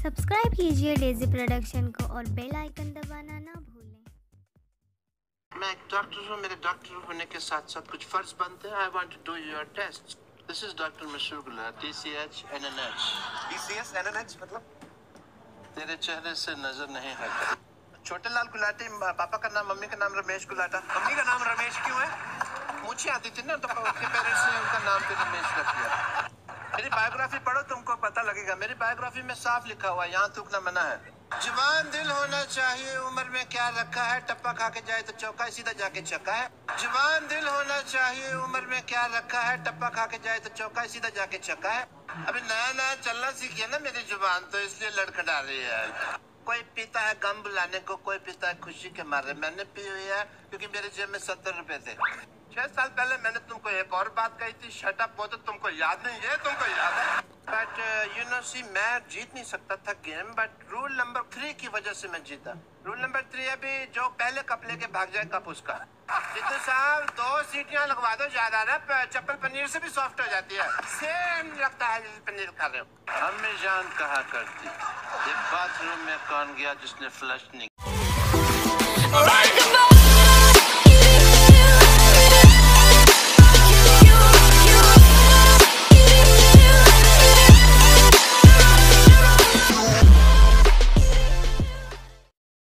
Subscribe कीजिए Daisy production को और बेल आइकन दबाना ना भूलें। मैं एक डॉक्टर हूँ, मेरे डॉक्टर होने के साथ साथ कुछ फर्ज बनते हैं। I want to do your test. This is doctor मशहूर गुलार, TCH NNH। TCS NNH मतलब? तेरे चेहरे से नजर नहीं हटती। छोटे लाल गुलाटी, पापा का नाम, मम्मी का नाम रमेश गुलाटा। मम्मी का नाम रमेश क्यों है? मुझे आती थी ना, तो उसके पेरेंट्स ने उनका नाम पे रमेश रख दिया। मेरी बायोग्राफी पढ़ो, तुमको पता लगेगा। मेरी बायोग्राफी में साफ लिखा हुआ है, यहाँ थूकना मना है। जवान दिल होना चाहिए, उम्र में क्या रखा है, टप्पा खा के जाए तो चौका, सीधा जाके चक्का है। जवान दिल होना चाहिए, उम्र में क्या रखा है, टप्पा खा के जाए तो चौका, सीधा जाके चक्का है। अभी नया नया चलना सीखिए ना मेरी जुबान, तो इसलिए लड़खड़ा रही है। कोई पीता है गम बुलाने को, कोई पीता है खुशी के मारे। मैंने पी हुई है क्योंकि मेरे जेब में 70 रुपए थे। 6 साल पहले मैंने तुमको एक और बात कही थी, शट अप। वो तो तुमको याद नहीं है, तुमको याद है। बट यू नो सी, मैं जीत नहीं सकता था गेम, बट रूल नंबर 3 की वजह से मैं जीता। रूल नंबर 3 अभी जो पहले कप लेके भाग जाए कप उसका। जितने साहब 2 सीटियां लगवा दो ज्यादा ना, चप्पल पनीर से भी सॉफ्ट हो जाती है। सेम लगता है जैसे पनीर खा रहे हो। अम्मी जान कहा करती, ये बाथरूम में कौन गया जिसने फ्लश नहीं